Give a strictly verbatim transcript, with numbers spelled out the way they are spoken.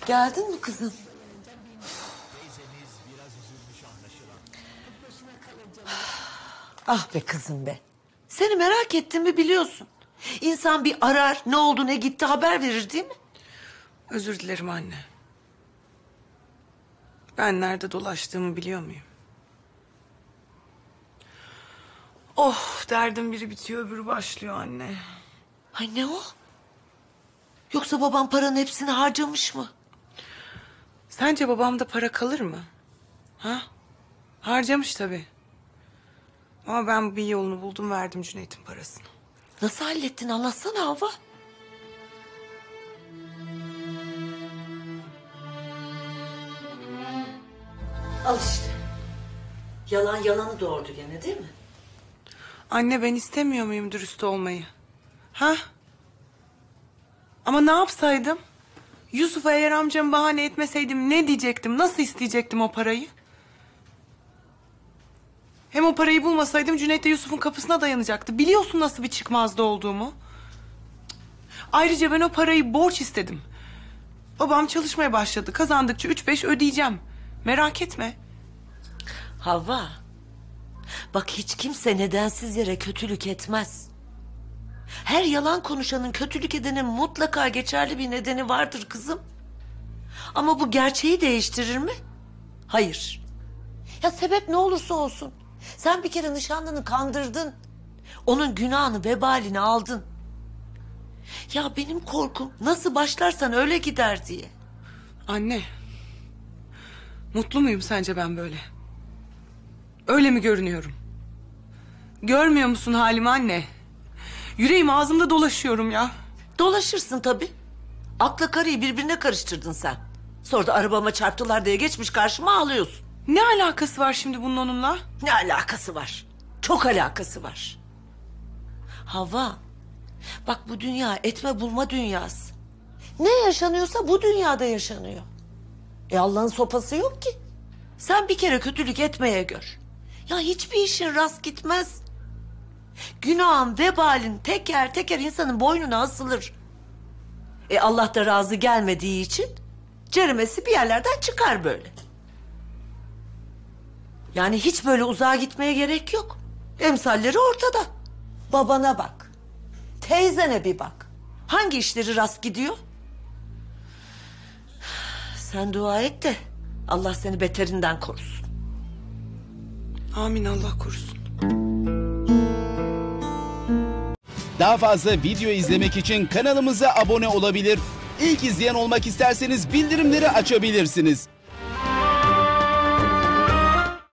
Geldin mi kızım? Ah be kızım be. Seni merak ettiğimi biliyorsun. İnsan bir arar, ne oldu ne gitti haber verir değil mi? Özür dilerim anne. Ben nerede dolaştığımı biliyor muyum? Oh, derdim biri bitiyor öbürü başlıyor anne. Ay ne o? Yoksa babam paranın hepsini harcamış mı? Sence babamda para kalır mı? Ha? Harcamış tabii. Ama ben bir yolunu buldum, verdim Cüneyt'in parasını. Nasıl hallettin anlatsana Havva. Al işte. Yalan yalanı doğurdu gene değil mi? Anne, ben istemiyor muyum dürüst olmayı? Ha? Ama ne yapsaydım? Yusuf'a eğer amcamı bahane etmeseydim ne diyecektim? Nasıl isteyecektim o parayı? Hem o parayı bulmasaydım Cüneyt de Yusuf'un kapısına dayanacaktı. Biliyorsun nasıl bir çıkmazda olduğumu. Ayrıca ben o parayı borç istedim. Babam çalışmaya başladı. Kazandıkça üç beş ödeyeceğim. Merak etme. Havva. Bak hiç kimse nedensiz yere kötülük etmez. Her yalan konuşanın, kötülük edenin mutlaka geçerli bir nedeni vardır kızım. Ama bu gerçeği değiştirir mi? Hayır. Ya sebep ne olursa olsun. Sen bir kere nişanlını kandırdın. Onun günahını, vebalini aldın. Ya benim korkum nasıl başlarsan öyle gider diye. Anne. Mutlu muyum sence ben böyle? Öyle mi görünüyorum? Görmüyor musun halimi anne? Yüreğim ağzımda dolaşıyorum ya. Dolaşırsın tabii. Akla karıyı birbirine karıştırdın sen. Sonra da arabama çarptılar diye geçmiş karşıma ağlıyorsun. Ne alakası var şimdi bunun onunla? Ne alakası var? Çok alakası var. Havva, bak bu dünya etme bulma dünyası. Ne yaşanıyorsa bu dünyada yaşanıyor. E Allah'ın sopası yok ki. Sen bir kere kötülük etmeye gör. Ya hiçbir işin rast gitmez. Günahın, vebalin teker teker insanın boynuna asılır. E Allah da razı gelmediği için ceremesi bir yerlerden çıkar böyle. Yani hiç böyle uzağa gitmeye gerek yok. Emsalleri ortada. Babana bak. Teyzene bir bak. Hangi işleri rast gidiyor? Sen dua et de Allah seni beterinden korusun. Amin, Allah korusun. Daha fazla video izlemek için kanalımıza abone olabilir. İlk izleyen olmak isterseniz bildirimleri açabilirsiniz.